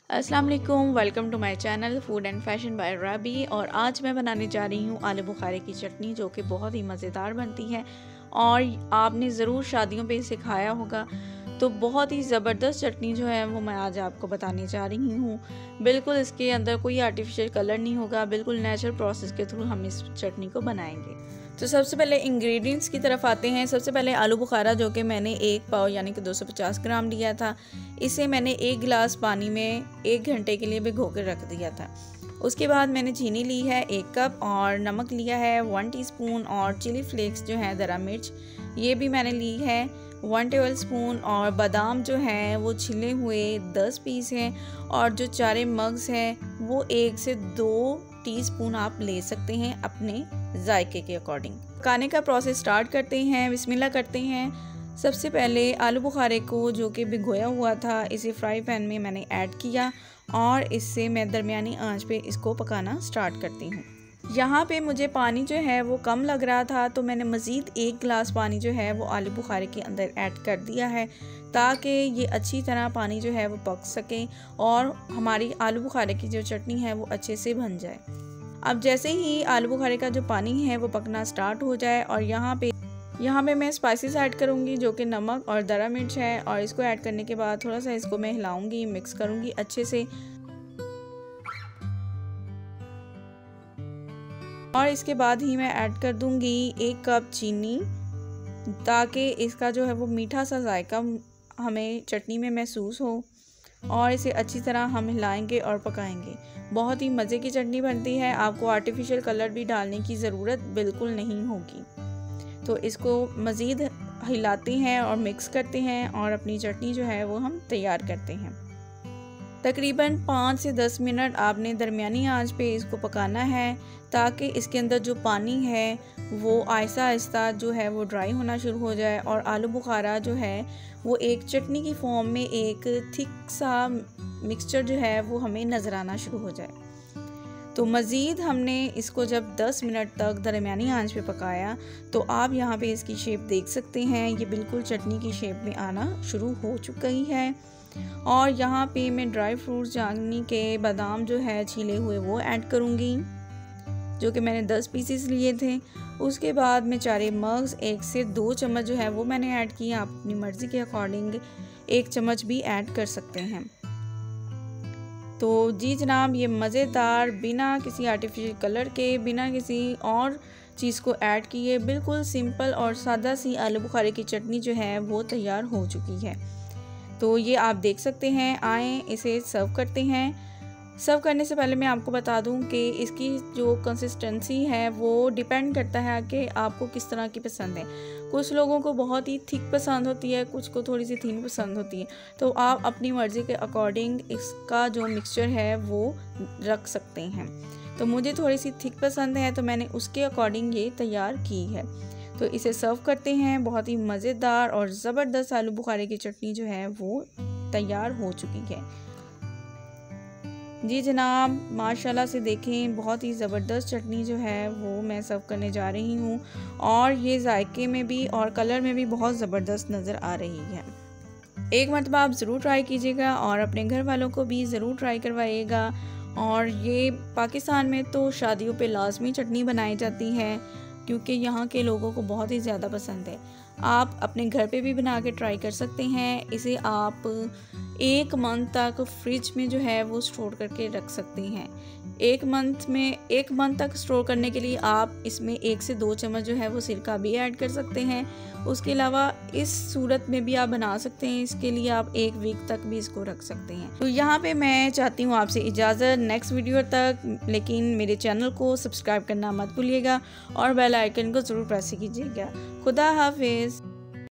अस्सलाम वालेकुम, welcome to my channel food and fashion by Rabi. और आज मैं बनाने जा रही हूँ आलू बुखारे की चटनी, जो कि बहुत ही मज़ेदार बनती है और आपने ज़रूर शादियों पे इसे खाया होगा। तो बहुत ही ज़बरदस्त चटनी जो है वो मैं आज आपको बताने जा रही हूँ। बिल्कुल इसके अंदर कोई आर्टिफिशियल कलर नहीं होगा, बिल्कुल नेचुरल प्रोसेस के थ्रू हम इस चटनी को बनाएंगे। तो सबसे पहले इंग्रेडिएंट्स की तरफ आते हैं। सबसे पहले आलू बुखारा, जो कि मैंने 1 पाव यानी कि 250 ग्राम लिया था। इसे मैंने 1 गिलास पानी में 1 घंटे के लिए भिगो कर रख दिया था। उसके बाद मैंने चीनी ली है 1 कप और नमक लिया है 1 टीस्पून और चिली फ्लेक्स जो है दरा मिर्च ये भी मैंने ली है 1 टेबल स्पून और बादाम जो हैं वो छिले हुए 10 पीस हैं और जो चारे मग्स हैं वो 1 से 2 टीस्पून आप ले सकते हैं अपने जायके के अकॉर्डिंग। पकाने का प्रोसेस स्टार्ट करते हैं, बिस्मिल्लाह करते हैं। सबसे पहले आलू बुखारे को जो कि भिगोया हुआ था इसे फ्राई पैन में मैंने ऐड किया और इससे मैं दरमियानी आंच पे इसको पकाना स्टार्ट करती हूँ। यहाँ पे मुझे पानी जो है वो कम लग रहा था, तो मैंने मज़ीद 1 गिलास पानी जो है वो आलू बुखारे के अंदर ऐड कर दिया है ताकि ये अच्छी तरह पानी जो है वो पक सके और हमारी आलू बुखारे की जो चटनी है वो अच्छे से बन जाए। अब जैसे ही आलू बुखारे का जो पानी है वो पकना स्टार्ट हो जाए और यहाँ पे मैं स्पाइसेस ऐड करूँगी, जो कि नमक और दरा मिर्च है। और इसको ऐड करने के बाद थोड़ा सा इसको मैं हिलाऊंगी, मिक्स करूँगी अच्छे से। और इसके बाद ही मैं ऐड कर दूँगी 1 कप चीनी, ताकि इसका जो है वो मीठा सा जायका हमें चटनी में महसूस हो। और इसे अच्छी तरह हम हिलाएंगे और पकाएंगे। बहुत ही मज़े की चटनी बनती है, आपको आर्टिफिशियल कलर भी डालने की ज़रूरत बिल्कुल नहीं होगी। तो इसको मज़ीद हिलाते हैं और मिक्स करते हैं और अपनी चटनी जो है वो हम तैयार करते हैं। तकरीबन 5 से 10 मिनट आपने दरमियानी आंच पे इसको पकाना है ताकि इसके अंदर जो पानी है वो आहिस्ता आहिस्ता जो है वो ड्राई होना शुरू हो जाए और आलू बुखारा जो है वो एक चटनी की फॉर्म में एक थिक सा मिक्सचर जो है वो हमें नज़र आना शुरू हो जाए। तो मज़ीद हमने इसको जब 10 मिनट तक दरमियानी आंच पे पकाया तो आप यहाँ पे इसकी शेप देख सकते हैं, ये बिल्कुल चटनी की शेप में आना शुरू हो चुका ही है। और यहाँ पे मैं ड्राई फ्रूट्स यानी के बादाम जो है छीले हुए वो ऐड करूँगी, जो कि मैंने 10 पीसेस लिए थे। उसके बाद में चारे मग्स 1 से 2 चम्मच जो है वो मैंने ऐड किया, आप अपनी मर्ज़ी के अकॉर्डिंग 1 चम्मच भी ऐड कर सकते हैं। तो जी जनाब, ये मज़ेदार बिना किसी आर्टिफिशियल कलर के, बिना किसी और चीज़ को ऐड किए बिल्कुल सिंपल और सादा सी आलू बुखारे की चटनी जो है वो तैयार हो चुकी है। तो ये आप देख सकते हैं। आए इसे सर्व करते हैं। सर्व करने से पहले मैं आपको बता दूं कि इसकी जो कंसिस्टेंसी है वो डिपेंड करता है कि आपको किस तरह की पसंद है। कुछ लोगों को बहुत ही थिक पसंद होती है, कुछ को थोड़ी सी थिन पसंद होती है। तो आप अपनी मर्ज़ी के अकॉर्डिंग इसका जो मिक्सचर है वो रख सकते हैं। तो मुझे थोड़ी सी थिक पसंद है तो मैंने उसके अकॉर्डिंग ये तैयार की है। तो इसे सर्व करते हैं। बहुत ही मज़ेदार और ज़बरदस्त आलू बुखारे की चटनी जो है वो तैयार हो चुकी है। जी जनाब, माशाल्लाह से देखें, बहुत ही ज़बरदस्त चटनी जो है वो मैं सर्व करने जा रही हूँ और ये जायके में भी और कलर में भी बहुत ज़बरदस्त नज़र आ रही है। एक मरतबा आप ज़रूर ट्राई कीजिएगा और अपने घर वालों को भी ज़रूर ट्राई करवाइएगा। और ये पाकिस्तान में तो शादियों पे लाजमी चटनी बनाई जाती है क्योंकि यहाँ के लोगों को बहुत ही ज़्यादा पसंद है। आप अपने घर पे भी बना के ट्राई कर सकते हैं। इसे आप 1 मंथ तक फ्रिज में जो है वो स्टोर करके रख सकते हैं। 1 मंथ तक स्टोर करने के लिए आप इसमें 1 से 2 चम्मच जो है वो सिरका भी ऐड कर सकते हैं। उसके अलावा इस सूरत में भी आप बना सकते हैं, इसके लिए आप 1 वीक तक भी इसको रख सकते हैं। तो यहाँ पे मैं चाहती हूँ आपसे इजाज़त नेक्स्ट वीडियो तक, लेकिन मेरे चैनल को सब्सक्राइब करना मत भूलिएगा और बेल आइकन को ज़रूर प्रेस कीजिएगा। खुदा हाफिज़।